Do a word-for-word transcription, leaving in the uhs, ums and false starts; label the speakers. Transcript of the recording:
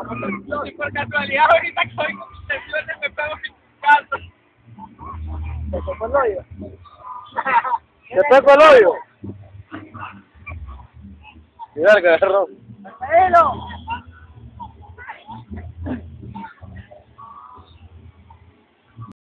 Speaker 1: Y por casualidad ahorita que soy suerte me pego sin caso.
Speaker 2: ¿Te tocó el hoyo? ¿Te tocó el hoyo? Mira que agarró.
Speaker 1: ¡Marcelo!